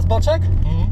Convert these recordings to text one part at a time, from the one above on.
boczek?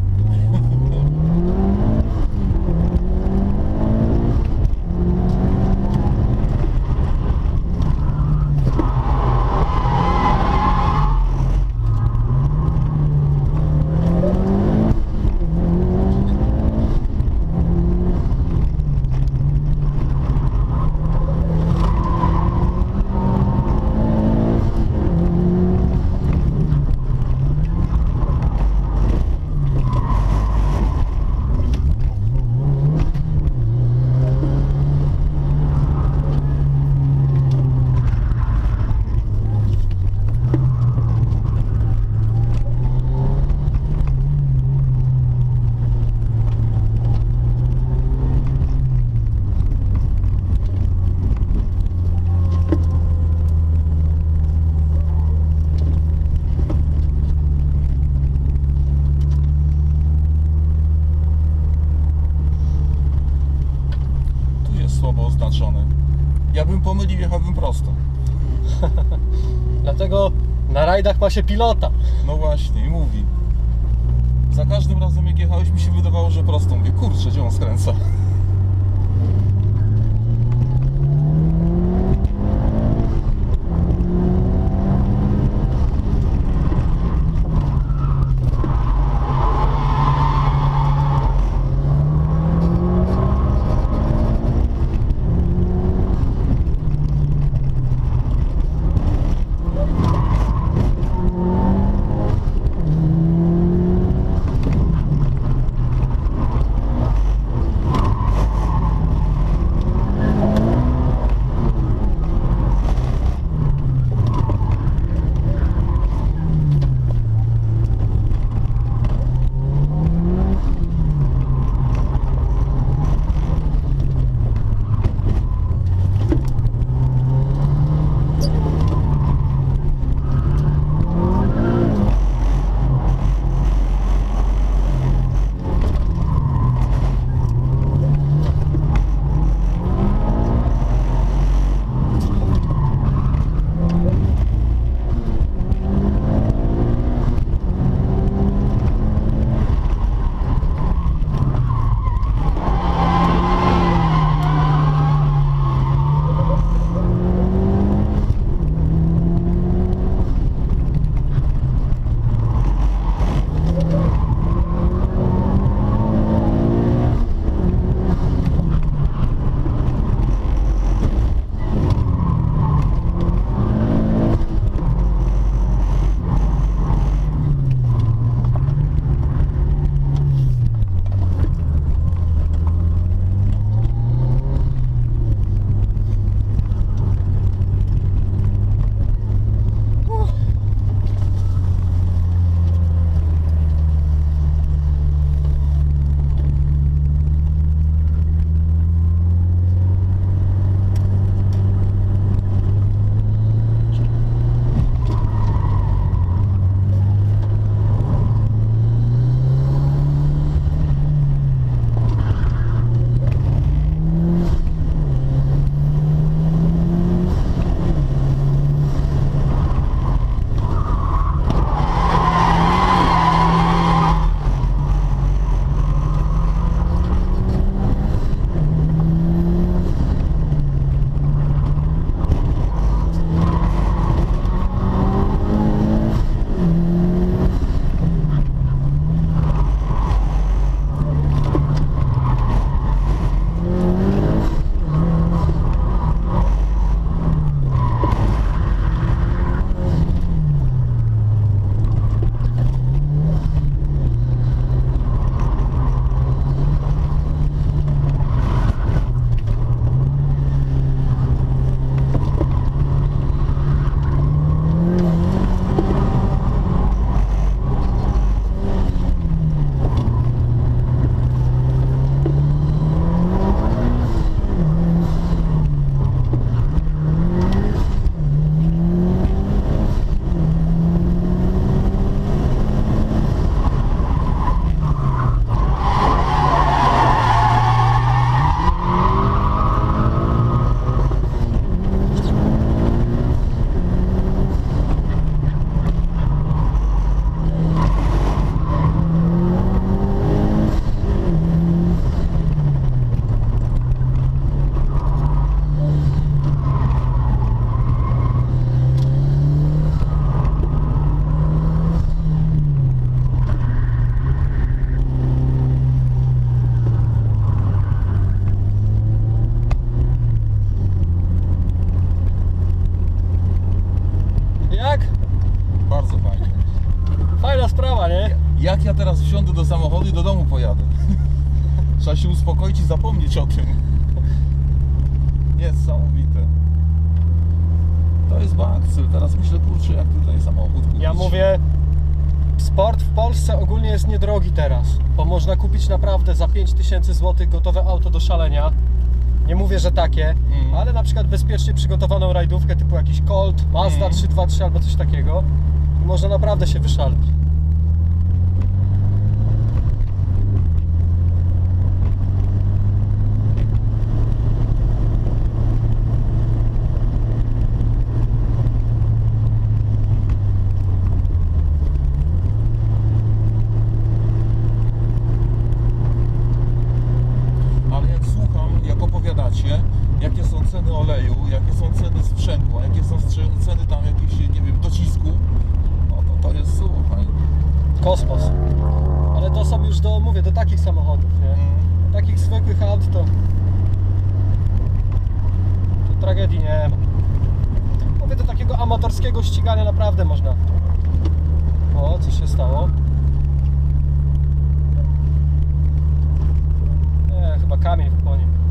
Słabo oznaczony. Ja bym pomylił, jechałbym prosto. Dlatego na rajdach ma się pilota. No właśnie, i mówi. Za każdym razem jak jechałeś, mi się wydawało, że prosto. Mówię, kurczę, gdzie on skręca? Trzeba się uspokoić i zapomnieć o tym. Niesamowite. To jest bakcyl. Teraz myślę, kurczę, jak tutaj samochód kupić. Ja mówię, sport w Polsce ogólnie jest niedrogi teraz, bo można kupić naprawdę za 5000 zł gotowe auto do szalenia. Nie mówię, że takie, ale na przykład bezpiecznie przygotowaną rajdówkę typu jakiś Colt, Mazda 323 albo coś takiego i można naprawdę się wyszaleć. Ale jak słucham, jak opowiadacie, jakie są ceny oleju, jakie są ceny sprzęgła, jakie są ceny tam jakichś, nie wiem, docisku, no to jest, słuchaj. Kosmos. Ale to są już mówię, do takich samochodów, nie? Takich zwykłych aut to tragedii nie ma. Mówię, do takiego amatorskiego ścigania naprawdę można. O, co się stało? Nie, chyba kamień w płonie.